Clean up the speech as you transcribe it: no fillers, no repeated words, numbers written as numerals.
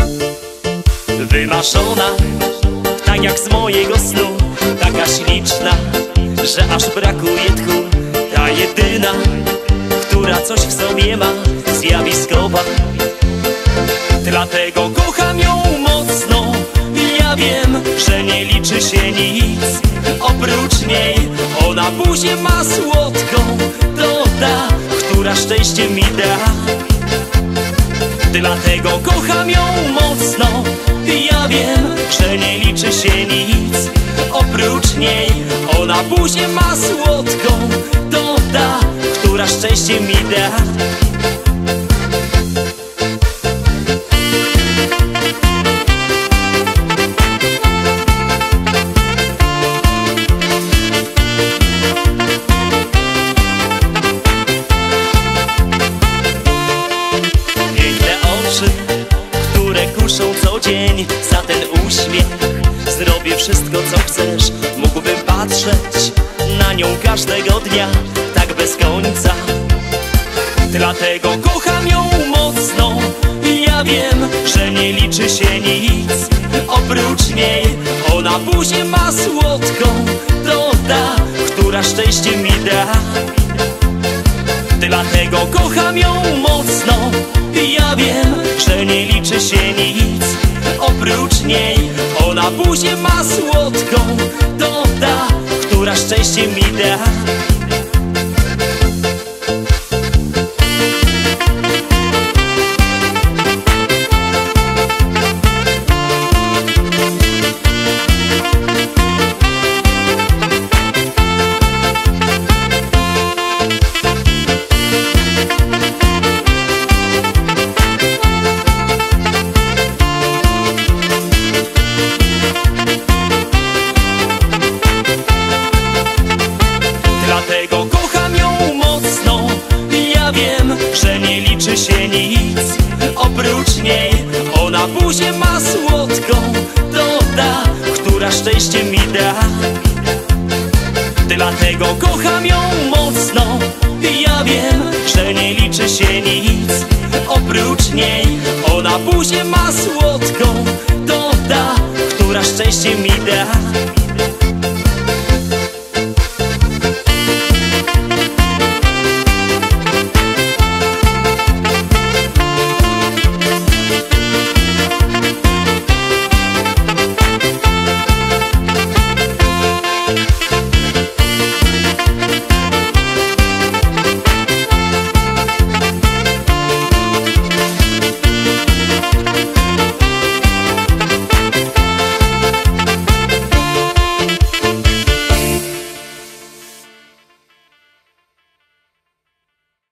Wymarzona, tak jak z mojego snu, taka śliczna, że aż brakuje tchu. Ta jedyna, która coś w sobie ma, zjawiskowa. Dlatego kocham ją mocno. Ja wiem, że nie liczy się nic oprócz niej. Ona buzię ma słodką, to ta, która szczęście mi da. Dlatego kocham ją mocno. Ja wiem, że nie liczy się nic oprócz niej. Ona buzię ma słodką, to ta, która szczęście mi da. Które kuszą co dzień, za ten uśmiech zrobię wszystko co chcesz. Mógłbym patrzeć na nią każdego dnia, tak bez końca. Dlatego kocham ją mocno. Ja wiem, że nie liczy się nic oprócz niej. Ona buzię ma słodką, to ta, która szczęście mi da. Dlatego kocham ją mocno. Ja wiem, że nie liczy się nic oprócz niej. Ona buzię ma słodką, to ta, która szczęście mi da. Dlatego kocham ją mocno. Ja wiem, że nie liczy się nic oprócz niej. Ona buzię ma słodką, to ta, która szczęście mi da. Dlatego kocham ją mocno. Ja wiem, że nie liczy się nic oprócz niej. Ona buzię ma słodką, to ta, która szczęście mi da.